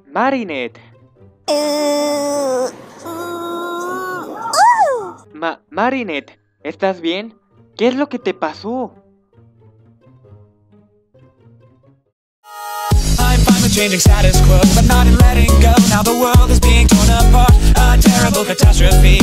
Marinette. Marinette, ¿estás bien? ¿Qué es lo que te pasó? I'm fine with changing status quo, but not in letting go. Now the world is being torn apart, a terrible catastrophe.